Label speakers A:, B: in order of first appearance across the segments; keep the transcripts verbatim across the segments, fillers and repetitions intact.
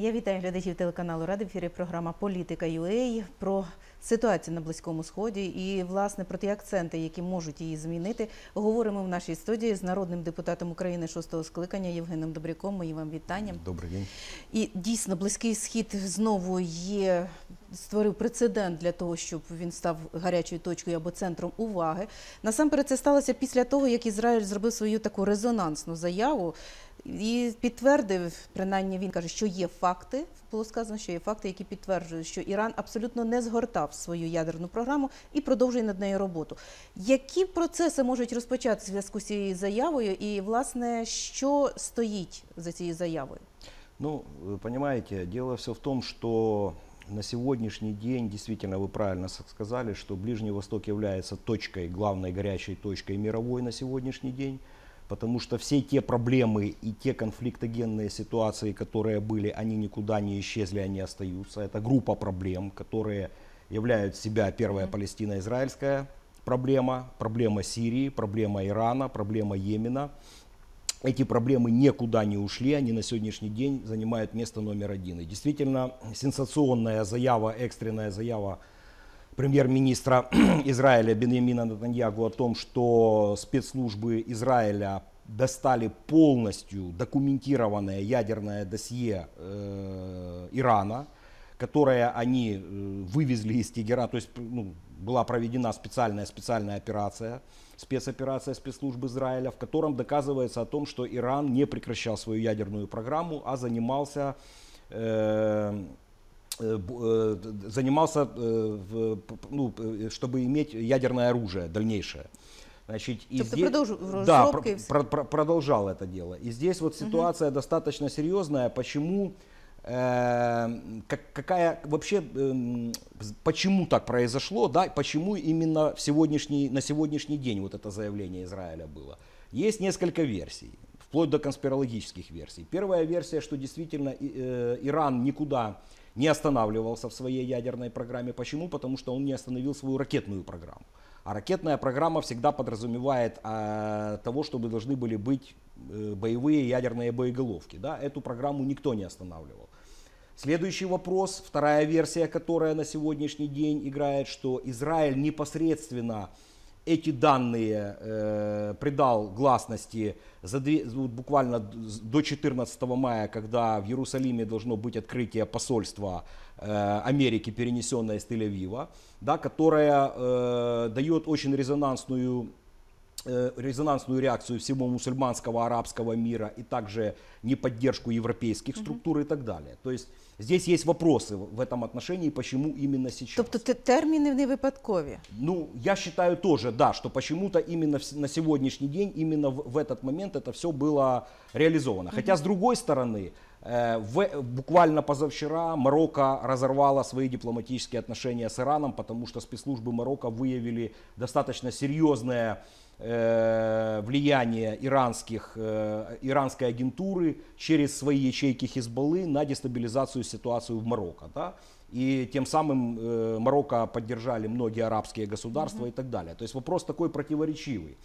A: Я вітаю глядачів телеканалу Рада. В ефірі програма «Політика ю а» про ситуацію на Близькому Сході і, власне, про ті акценти, які можуть її змінити. Говоримо в нашій студії з народним депутатом України шостого скликання Євгеном Добряком. Мої вам вітання.
B: Добрий день.
A: І дійсно, Близький Схід знову є, створив прецедент для того, щоб він став гарячою точкою або центром уваги. Насамперед, це сталося після того, як Ізраїль зробив свою таку резонансну заяву і підтвердив, принаймні він каже, що є факти, було сказано, що є факти, які підтверджують, що Іран абсолютно не згортав свою ядерну програму і продовжує над нею роботу. Які процеси можуть розпочати в зв'язку з цією заявою і, власне, що стоїть за цією заявою?
B: Ну, вы понимаете, дело все в том, что на сегодняшний день, действительно, вы правильно сказали, что Ближний Восток является точкой, главной горячей точкой мировой на сегодняшний день. Потому что все те проблемы и те конфликтогенные ситуации, которые были, они никуда не исчезли, они остаются. Это группа проблем, которые являют себя первая палестино-израильская проблема, проблема Сирии, проблема Ирана, проблема Йемена. Эти проблемы никуда не ушли, они на сегодняшний день занимают место номер один. И действительно, сенсационная заява, экстренная заява премьер-министра Израиля Беньямина Нетаньяху о том, что спецслужбы Израиля достали полностью документированное ядерное досье э, Ирана, которое они э, вывезли из Тегерана, то есть ну, была проведена специальная специальная операция, спецоперация спецслужб Израиля, в котором доказывается о том, что Иран не прекращал свою ядерную программу, а занимался э, занимался, ну, чтобы иметь ядерное оружие дальнейшее. Значит, и здесь, да, про, про, продолжал это дело. И здесь вот ситуация угу. достаточно серьезная. Почему, э, как, какая вообще, э, почему так произошло, да, почему именно в сегодняшний, на сегодняшний день вот это заявление Израиля было? Есть несколько версий, вплоть до конспирологических версий. Первая версия, что действительно э, Иран никуда не останавливался в своей ядерной программе. Почему? Потому что он не остановил свою ракетную программу. А ракетная программа всегда подразумевает а, того, чтобы должны были быть э, боевые ядерные боеголовки. Да? Эту программу никто не останавливал. Следующий вопрос, вторая версия, которая на сегодняшний день играет, что Израиль непосредственно эти данные э, придал гласности за две, буквально до четырнадцатого мая, когда в Иерусалиме должно быть открытие посольства э, Америки, перенесенное из Тель-Авива, да, которое э, дает очень резонансную, э, резонансную реакцию всего мусульманского, арабского мира и также неподдержку европейских структур и так далее. То есть здесь есть вопросы в этом отношении, почему именно сейчас.
A: Тобто термины не выпадкові?
B: Ну, я считаю тоже, да, что почему-то именно на сегодняшний день, именно в, в этот момент это все было реализовано. Mm-hmm. Хотя, с другой стороны, э, в, буквально позавчера Марокко разорвало свои дипломатические отношения с Ираном, потому что спецслужбы Марокко выявили достаточно серьезное э, влияние иранских, э, иранской агентуры через свои ячейки Хизбаллы на дестабилизацию ситуацию в Марокко. Да? И тем самым э, Марокко поддержали многие арабские государства mm-hmm. и так далее. То есть вопрос такой противоречивый.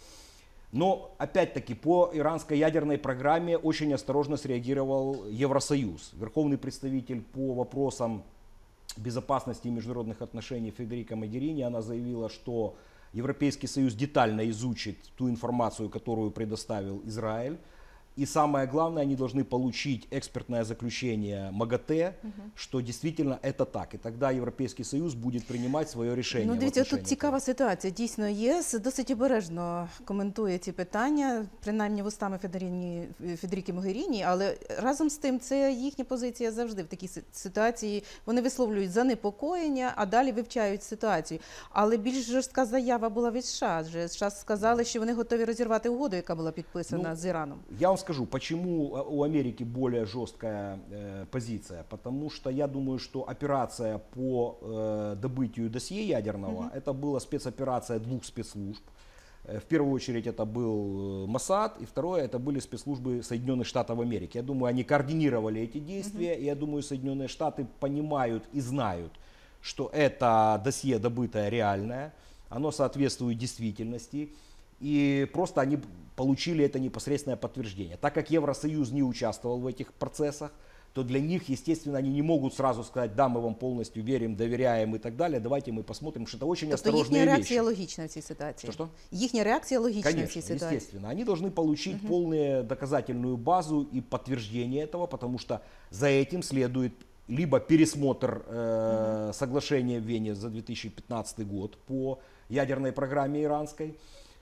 B: Но опять-таки по иранской ядерной программе очень осторожно среагировал Евросоюз. Верховный представитель по вопросам безопасности и международных отношений Федерика Могерини, она заявила, что Европейский Союз детально изучит ту информацию, которую предоставил Израиль. И самое главное, они должны получить экспертное заключение МАГАТЭ, угу. что действительно это так. И тогда Європейський Союз буде приймати своє рішення.
A: Ну, дивіться, тут цікава ситуація. Дійсно, ЄС досить обережно коментує ці питання, принаймні вустами Федеріки Могеріні, але разом з тим це їхня позиція завжди в такій ситуації. Вони висловлюють занепокоєння, а далі вивчають ситуацію. Але більш жорстка заява була від США. США сказали, що вони готові розірвати угоду, яка була підписана
B: ну,
A: з Іраном.
B: Я вам скажу, почему у Америки более жесткая э, позиция. Потому что я думаю, что операция по э, добытию досье ядерного, mm-hmm. это была спецоперация двух спецслужб. В первую очередь это был Моссад, и второе это были спецслужбы Соединенных Штатов Америки. Я думаю, они координировали эти действия, mm-hmm. и я думаю, Соединенные Штаты понимают и знают, что это досье добытое реальное, оно соответствует действительности. И просто они получили это непосредственное подтверждение. Так как Евросоюз не участвовал в этих процессах, то для них, естественно, они не могут сразу сказать, да, мы вам полностью верим, доверяем и так далее, давайте мы посмотрим, что это очень
A: тобто
B: осторожные вещи.
A: Їхня реакція логічна в цій ситуації?
B: Что-что?
A: Їхня реакція логічна
B: Конечно,
A: в цій ситуації?
B: естественно. Они должны получить uh-huh. полную доказательную базу и подтверждение этого, потому что за этим следует либо пересмотр э, uh-huh. соглашения в Вене за две тысячи пятнадцатый год по ядерной программе иранской.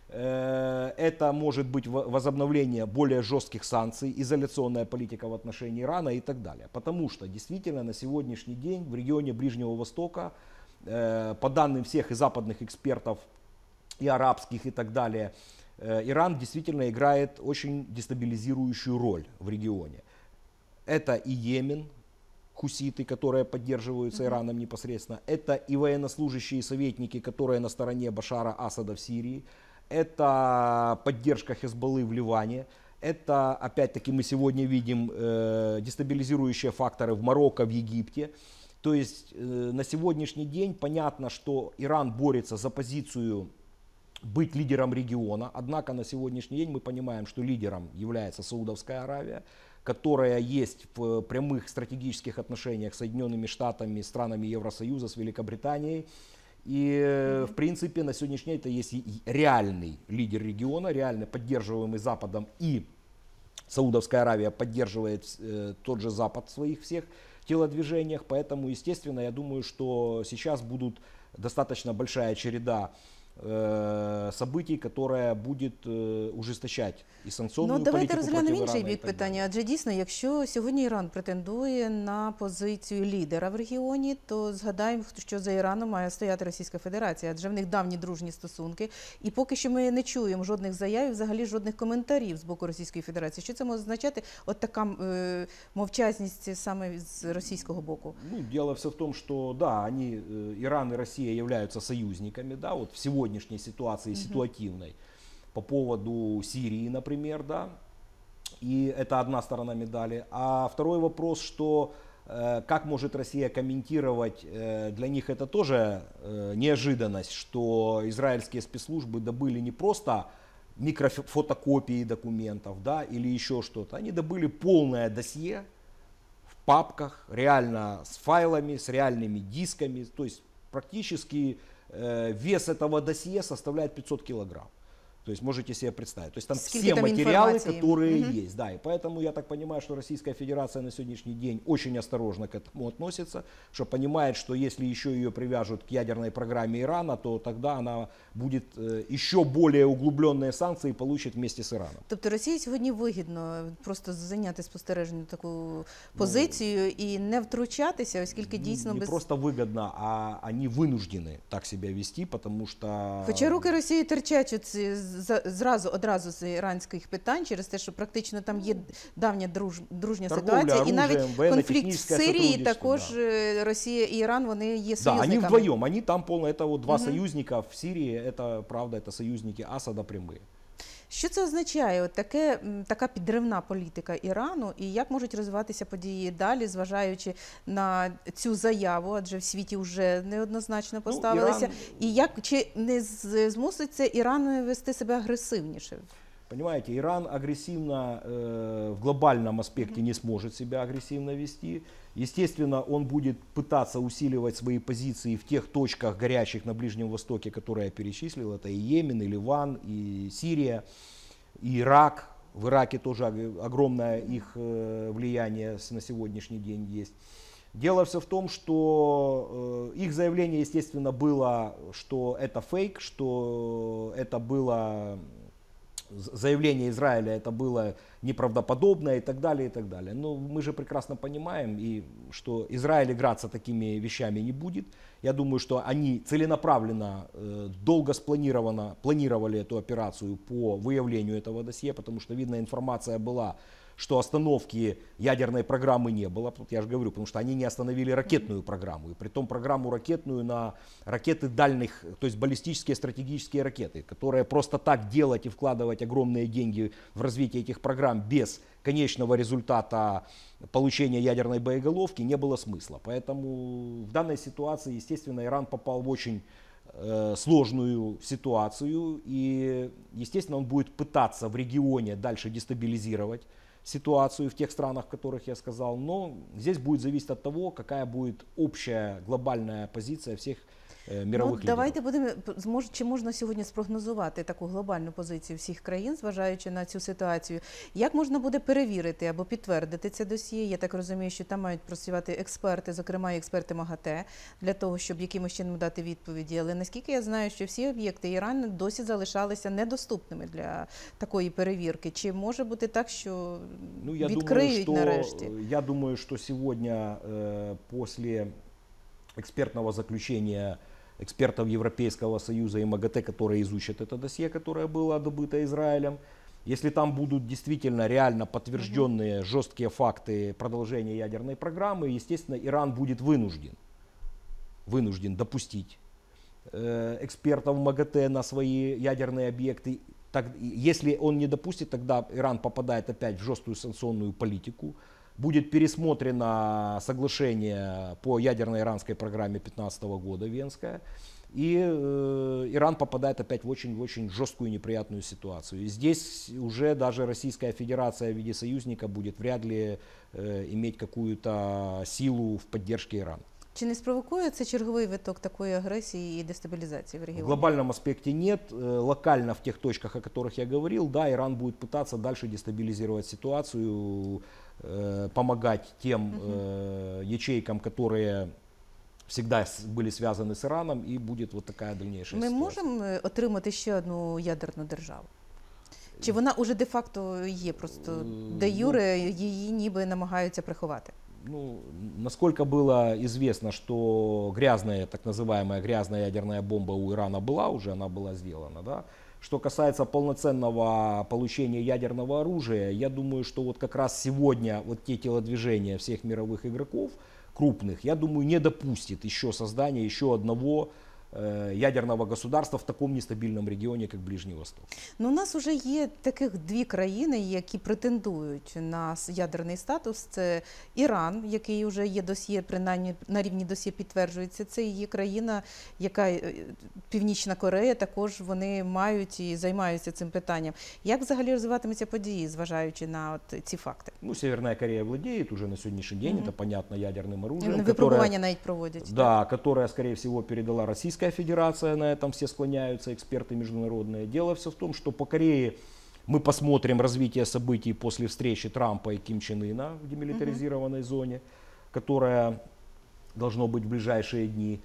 B: Это может быть возобновление более жестких санкций, изоляционная политика в отношении Ирана и так далее. Потому что действительно на сегодняшний день в регионе Ближнего Востока, по данным всех и западных экспертов, и арабских и так далее, Иран действительно играет очень дестабилизирующую роль в регионе. Это и Йемен, хуситы, которые поддерживаются Ираном непосредственно, это и военнослужащие советники, которые на стороне Башара Асада в Сирии, это поддержка Хезболлы в Ливане, это, опять-таки, мы сегодня видим э, дестабилизирующие факторы в Марокко, в Египте. То есть э, на сегодняшний день понятно, что Иран борется за позицию быть лидером региона, однако на сегодняшний день мы понимаем, что лидером является Саудовская Аравия, которая есть в прямых стратегических отношениях с Соединенными Штатами, странами Евросоюза, с Великобританией. И, в принципе, на сегодняшний день это есть реальный лидер региона, реально поддерживаемый Западом, и Саудовская Аравия поддерживает э, тот же Запад в своих всех телодвижениях. Поэтому, естественно, я думаю, что сейчас будут достаточно большая череда э, событий, которая будет э, ужесточать і санкційну
A: ну,
B: політику
A: давайте
B: проти
A: розглянемо
B: Ірана.
A: інший бік питання. Адже дійсно, якщо сьогодні Іран претендує на позицію лідера в регіоні, то згадаємо, що за Іраном має стояти Російська Федерація, адже в них давні дружні стосунки. І поки що ми не чуємо жодних заяв, взагалі жодних коментарів з боку Російської Федерації. Що це може означати? От така е, мовчазність саме з російського боку.
B: Ну, дело все в том, что да, они, Иран и Россия являются союзниками, да, вот в сегодняшней ситуации, угу. ситуативной. По поводу Сирии, например, да, и это одна сторона медали. А второй вопрос, что э, как может Россия комментировать, э, для них это тоже э, неожиданность, что израильские спецслужбы добыли не просто микрофотокопии документов, да, или еще что-то, они добыли полное досье в папках, реально с файлами, с реальными дисками, то есть практически э, вес этого досье составляет пятьсот килограмм. То есть можете себе представить. То есть там
A: Сколько
B: все
A: там
B: материалы,
A: информации.
B: которые
A: Угу.
B: есть. Да, и поэтому я так понимаю, что Российская Федерация на сегодняшний день очень осторожно к этому относится, что понимает, что если еще ее привяжут к ядерной программе Ирана, то тогда она будет э, еще более углубленные санкции получит вместе с Ираном.
A: Тобто Росії сьогодні вигідно просто зайняти спостережну таку позицію ну, і не втручатися, оскільки дійсно
B: не
A: без...
B: Не просто выгодно, а они вынуждены так себя вести, потому что...
A: Хоча руки Росії терчать зразу, одразу з іранських питань через те, що практично там є давня друж, дружня
B: торговля,
A: ситуація.
B: оружием,
A: і навіть конфлікт в Сирії також
B: да.
A: Росія і Іран, вони є
B: да,
A: союзниками.
B: Они вдвоем, они там полно, это вот два угу. союзника в Сирии, это правда, это союзники Асада прямые.
A: Що це означає, от таке, така підривна політика Ірану, і як можуть розвиватися події далі, зважаючи на цю заяву, адже в світі вже неоднозначно поставилися, ну, Іран... і як, чи не змусить це Іран вести себе агресивніше?
B: Понимаете, Иран агрессивно, э, в глобальном аспекте не сможет себя агрессивно вести. Естественно, он будет пытаться усиливать свои позиции в тех точках горячих на Ближнем Востоке, которые я перечислил. Это и Йемен, и Ливан, и Сирия, и Ирак. В Ираке тоже огромное их э, влияние на сегодняшний день есть. Дело все в том, что э, их заявление, естественно, было, что это фейк, что это было... заявление Израиля это было неправдоподобно и так далее, и так далее. Но мы же прекрасно понимаем, и, что Израиль играться такими вещами не будет. Я думаю, что они целенаправленно, э, долго спланированно планировали эту операцию по выявлению этого досье, потому что, видно, информация была, что остановки ядерной программы не было. Я же говорю, потому что они не остановили ракетную программу. И притом программу ракетную на ракеты дальних, то есть баллистические стратегические ракеты, которые просто так делать и вкладывать огромные деньги в развитие этих программ без конечного результата получения ядерной боеголовки не было смысла. Поэтому в данной ситуации, естественно, Иран попал в очень э, сложную ситуацию. И, естественно, он будет пытаться в регионе дальше дестабилизировать ситуацию в тех странах, в которых я сказал, но здесь будет зависеть от того, какая будет общая глобальная позиция всех мирових
A: ну, давайте будемо, змож, чи можна сьогодні спрогнозувати таку глобальну позицію всіх країн, зважаючи на цю ситуацію? Як можна буде перевірити або підтвердити це досьє? Я так розумію, що там мають працювати експерти, зокрема і експерти МАГАТЕ, для того, щоб якимось чином дати відповіді. Але наскільки я знаю, що всі об'єкти Ірану досі залишалися недоступними для такої перевірки. Чи може бути так, що ну, я відкриють
B: думаю,
A: нарешті?
B: Что, я думаю, что сегодня э, после экспертного заключения экспертов Европейского Союза и МАГАТЭ, которые изучат это досье, которое было добыто Израилем. Если там будут действительно реально подтвержденные жесткие факты продолжения ядерной программы, естественно, Иран будет вынужден, вынужден допустить э, экспертов МАГАТЭ на свои ядерные объекты. Так, если он не допустит, тогда Иран попадает опять в жесткую санкционную политику. Будет пересмотрено соглашение по ядерной иранской программе две тысячи пятнадцатого года, Венское, и э, Иран попадает опять в очень-очень жесткую неприятную ситуацию. И здесь уже даже Российская Федерация в виде союзника будет вряд ли э, иметь какую-то силу в поддержке Ирана.
A: Чи не спровокує це черговий виток такої агресії і дестабилизации в регионе?
B: В глобальном аспекте нет. Локально в тех точках, о которых я говорил, да, Иран будет пытаться дальше дестабилизировать ситуацию, помогать тем uh-huh. ячейкам, которые всегда были связаны с Ираном, и будет вот такая дальнейшая
A: Ми
B: ситуация.
A: можемо отримати ще одну ядерну державу? Чи вона уже де-факто є, просто де-юре її ніби намагаються приховати?
B: Ну, насколько было известно, что грязная, так называемая грязная ядерная бомба у Ирана была уже, она была сделана, да. Что касается полноценного получения ядерного оружия, я думаю, что вот как раз сегодня вот те телодвижения всех мировых игроков крупных, я думаю, не допустит еще создания еще одного ядерного государства в такому нестабільному регіоні, як Ближній Восток.
A: Ну, у нас вже є таких дві країни, які претендують на ядерний статус. Це Іран, який вже є досьє, принаймні на рівні досьє підтверджується. Це є країна, яка Північна Корея, також вони мають і займаються цим питанням. Як взагалі розвиватимуться події, зважаючи на от ці факти?
B: Ну, Северная Корея владеет уже на сегодняшний день, mm-hmm. это понятно, ядерным оружием.
A: Випробування навіть проводять.
B: Да, так? Которое, скорее всего, передала Российская Федерация, на этом все склоняются, эксперты международные. Дело все в том, что по Корее мы посмотрим развитие событий после встречи Трампа и Ким Чен Ына в демилитаризированной uh-huh. зоне, которая должно быть в ближайшие дни.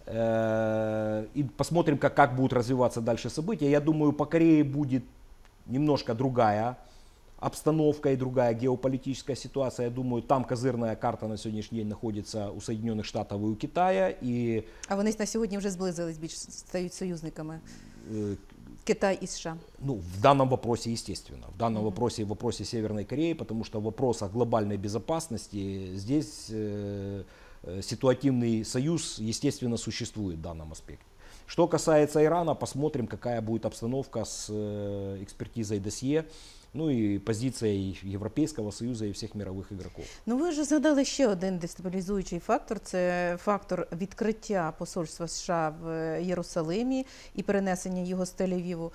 B: И посмотрим, как, как будут развиваться дальше события. Я думаю, по Корее будет немножко другая обстановка и другая геополитическая ситуация. Я думаю, там козырная карта на сегодняшний день находится у Соединенных Штатов и у Китая. И...
A: А вони на сьогодні вже зблизились, більш стають союзниками? Китай и США?
B: Ну, в данном вопросе, естественно. В данном mm-hmm. вопросе, в вопросе Северной Кореи, потому что в вопросах глобальной безопасности здесь э, ситуативный союз, естественно, существует в данном аспекте. Что касается Ирана, посмотрим, какая будет обстановка с э, экспертизой досье. Ну і позицією Європейського Союзу і всіх мирових ігроків.
A: Ну ви вже згадали ще один дестабілізуючий фактор, це фактор відкриття посольства США в Єрусалимі і перенесення його з Тель-Авіву.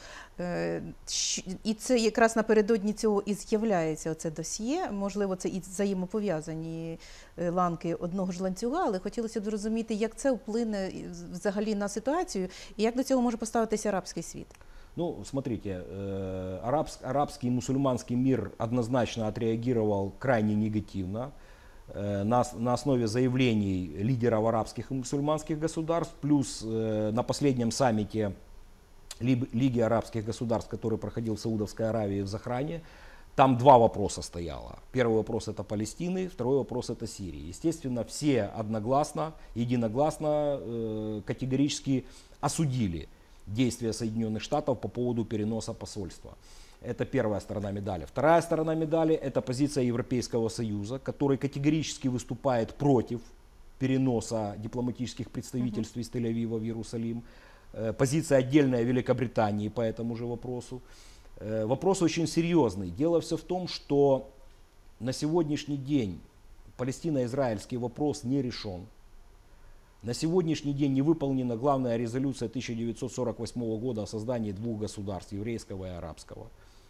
A: І це якраз напередодні цього і з'являється оце досьє, можливо, це і взаємопов'язані ланки одного ж ланцюга, але хотілося б зрозуміти, як це вплине взагалі на ситуацію і як до цього може поставитися арабський світ.
B: Ну, смотрите, э, арабс, арабский и мусульманский мир однозначно отреагировал крайне негативно э, на, на основе заявлений лидеров арабских и мусульманских государств, плюс э, на последнем саммите Лиги арабских государств, который проходил в Саудовской Аравии в Захране, там два вопроса стояло. Первый вопрос это Палестины, второй вопрос это Сирии. Естественно, все одногласно, единогласно, э, категорически осудили действия Соединенных Штатов по поводу переноса посольства. Это первая сторона медали. Вторая сторона медали – это позиция Европейского Союза, который категорически выступает против переноса дипломатических представительств из Тель-Авива в Иерусалим. Позиция отдельная Великобритании по этому же вопросу. Вопрос очень серьезный. Дело все в том, что на сегодняшний день палестино-израильский вопрос не решен. На сегодняшний день не выполнена главная резолюция тысяча девятьсот сорок восьмого года о создании двух государств, еврейского и арабского.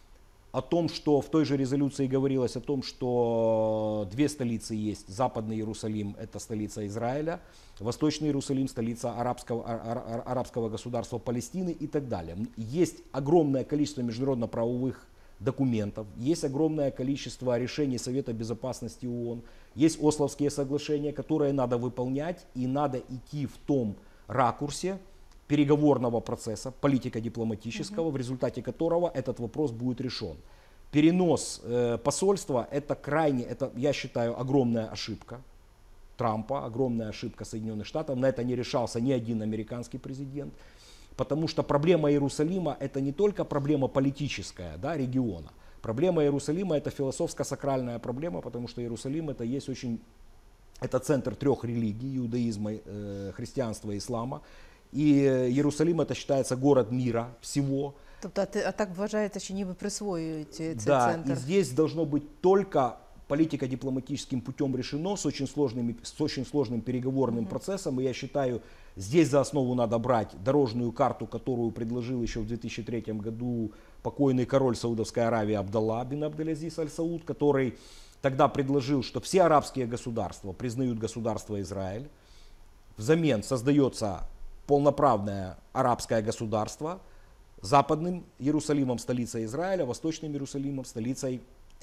B: о том, что в той же резолюции говорилось о том, что две столицы есть. Западный Иерусалим – это столица Израиля, Восточный Иерусалим – столица арабского, арабского государства Палестины и так далее. Есть огромное количество международно-правовых документов, есть огромное количество решений Совета Безопасности ООН, есть Ословские соглашения, которые надо выполнять, и надо идти в том ракурсе переговорного процесса, политико-дипломатического, угу. в результате которого этот вопрос будет решен. Перенос э, посольства – это крайне, это, я считаю, огромная ошибка Трампа, огромная ошибка Соединенных Штатов. На это не решался ни один американский президент, потому что проблема Иерусалима – это не только проблема политическая, да, региона. Проблема Иерусалима – это философско-сакральная проблема, потому что Иерусалим – это есть очень, это центр трех религий – иудаизма, э, христианства и ислама. І Єрусалим це вважається город мира всего.
A: Тобто, а так вважається, що ніби присвоюють цей
B: да,
A: центр?
B: Да, и здесь должно быть только политико-дипломатическим путем решено, с очень сложным, с очень сложным переговорным mm-hmm. процессом. И я считаю, здесь за основу надо брать дорожную карту, которую предложил еще в две тысячи третьем году покойный король Саудовской Аравии Абдалла бин Абделязиз аль-Сауд, который тогда предложил, что все арабские государства признают государство Израиль, взамен создается полноправное арабское государство, западным Иерусалимом столицей Израиля, восточным Иерусалимом столицей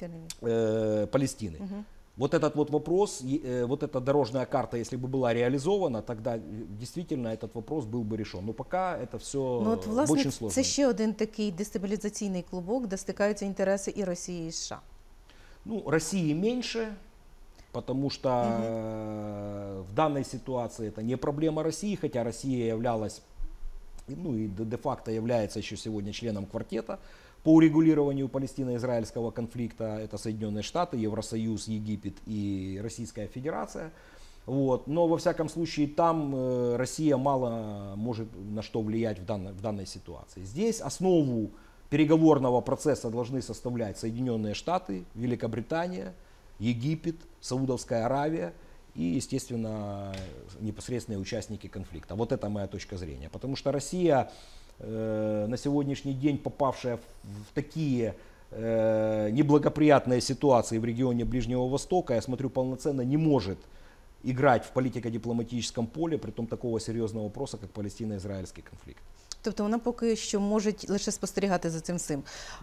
B: э, Палестины. Угу. Вот этот вот вопрос, э, вот эта дорожная карта, если бы была реализована, тогда действительно этот вопрос был бы решен. Но пока это все ну, от, власне, очень сложно.
A: Це ще один такий дестабілізаційний клубок, де стикаються інтереси і Росії, і США.
B: Ну, России меньше. Потому что угу. в данной ситуации это не проблема России, хотя Россия являлась, ну и де-факто является еще сегодня членом квартета по урегулированию палестино-израильского конфликта. Это Соединенные Штаты, Евросоюз, Египет и Российская Федерация. Вот. Но во всяком случае там Россия мало может на что влиять в данной, в данной ситуации. Здесь основу переговорного процесса должны составлять Соединенные Штаты, Великобритания, Египет, Саудовская Аравия и, естественно, непосредственные участники конфликта. Вот это моя точка зрения. Потому что Россия, э, на сегодняшний день попавшая в, в такие э, неблагоприятные ситуации в регионе Ближнего Востока, я смотрю, полноценно не может играть в политико-дипломатическом поле, при том такого серьезного вопроса, как палестино-израильский конфликт.
A: Тобто вона поки що може лише спостерігати за цим всім.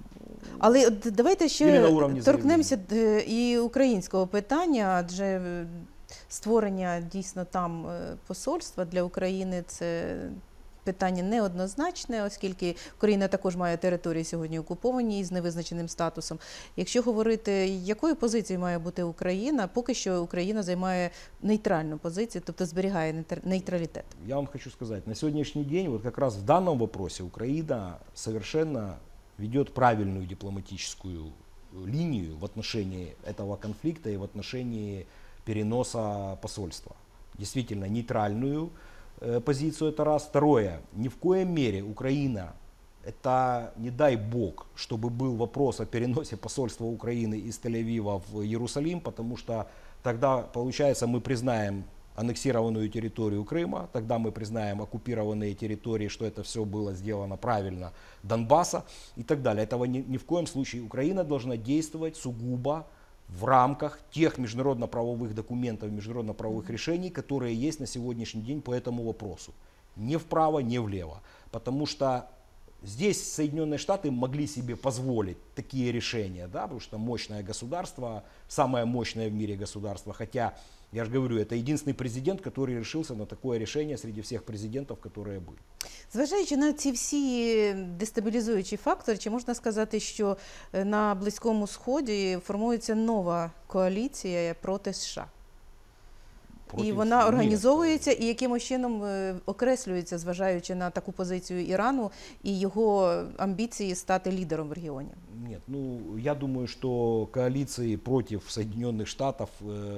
A: Але давайте ще торкнемося і українського питання, адже створення дійсно там посольства для України – це питання неоднозначне, оскільки Україна також має території сьогодні окуповані з невизначеним статусом. Якщо говорити, якою позицією має бути Україна, поки що Україна займає нейтральну позицію, тобто зберігає нейтралітет.
B: Я вам хочу сказати, на сьогоднішній день, вот как раз в данном вопросе Украина совершенно ведет правильную дипломатическую линию в отношении этого конфликта и в отношении переноса посольства. Действительно нейтральную позицию, это раз. Второе, ни в коем мере Украина, это не дай бог, чтобы был вопрос о переносе посольства Украины из Тель-Авива в Иерусалим, потому что тогда, получается, мы признаем аннексированную территорию Крыма, тогда мы признаем оккупированные территории, что это все было сделано правильно, Донбасса и так далее. Этого ни, ни в коем случае. Украина должна действовать сугубо в рамках тех международно-правовых документов, международно-правовых решений, которые есть на сегодняшний день по этому вопросу. Ни вправо, ни влево. Потому что здесь Соединенные Штаты могли себе позволить такие решения, да, потому что мощное государство, самое мощное в мире государство, хотя, я же говорю, это единственный президент, который решился на такое решение среди всех президентов, которые были.
A: Зважаючи на ці всі дестабілізуючі фактори, чи можна сказати, що на Близькому Сході формується нова коаліція проти США? Проти... І вона організовується і якимось чином окреслюється, зважаючи на таку позицію Ірану і його амбіції стати лідером в регіоні?
B: Нет, ну я думаю, что коалиции против Соединенных Штатов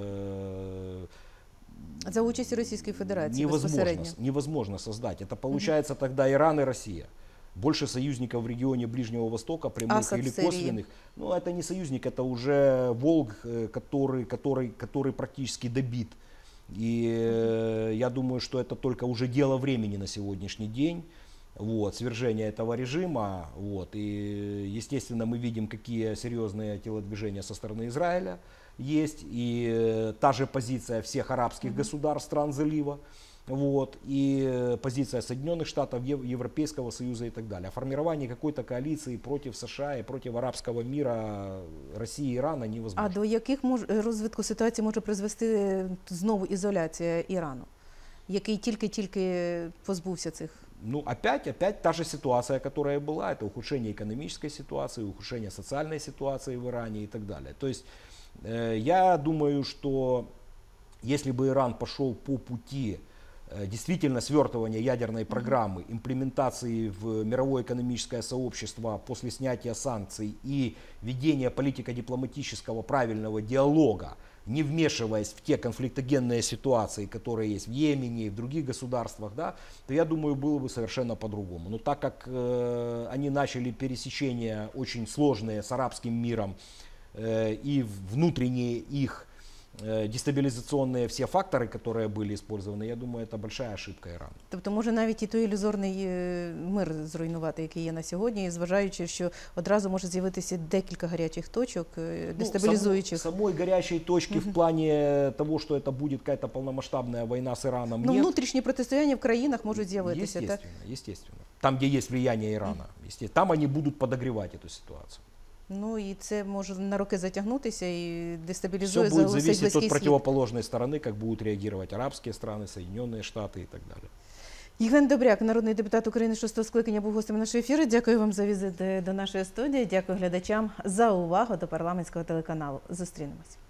B: э,
A: за участию Российской Федерации
B: невозможно, невозможно создать. Это получается угу. тогда Иран и Россия. Больше союзников в регионе Ближнего Востока, прямых Асад, или косвенных. Ну, это не союзник, это уже волк, который, который, который практически добит. И э, я думаю, что это только уже дело времени на сегодняшний день. вот, свержения этого режима. Вот, и, естественно, мы видим, какие серьезные телодвижения со стороны Израиля есть. И та же позиция всех арабских mm-hmm. государств, стран залива. Вот, и позиция Соединенных Штатов, Европейского Союза и так далее. О формировании какой-то коалиции против США и против арабского мира, России и Ирана невозможно.
A: А до яких мож... розвитку ситуації може призвести знову ізоляція Ірану, який тільки-тільки позбувся цих?
B: Ну, опять, опять та же ситуация, которая была, это ухудшение экономической ситуации, ухудшение социальной ситуации в Иране и так далее. То есть, э, я думаю, что если бы Иран пошел по пути действительно свертывания ядерной программы, имплементации в мировое экономическое сообщество после снятия санкций и ведения политико-дипломатического правильного диалога, не вмешиваясь в те конфликтогенные ситуации, которые есть в Йемене и в других государствах, да, то я думаю, было бы совершенно по-другому. Но так как э, они начали пересечения очень сложные с арабским миром э, и внутренние их дестабілізаційні всі фактори, які були використані, я думаю, це велика ошибка Ірану.
A: Тобто може навіть і той ілюзорний мир зруйнувати, який є на сьогодні, зважаючи, що одразу може з'явитися декілька гарячих точок, дестабілізуючих.
B: Ну, самої гарячої точки в плані того, що це буде якась повномасштабна війна з Іраном,
A: ну, внутрішні протистояння в країнах можуть з'явитися, так?
B: Естественно, естественно. Там, де є влияние Ірана, там вони будуть підігрівати цю ситуацію.
A: Ну і це може на роки затягнутися і дестабілізує
B: заглушить Близький Схід. Все будет зависеть от противоположной стороны, как будут реагировать арабские страны, Соединенные Штаты и так далее.
A: Євген Добряк, народний депутат України шостого скликання, був гостем нашої ефіру. Дякую вам за візит до нашої студії. Дякую глядачам за увагу до парламентського телеканалу. Зустрінемось.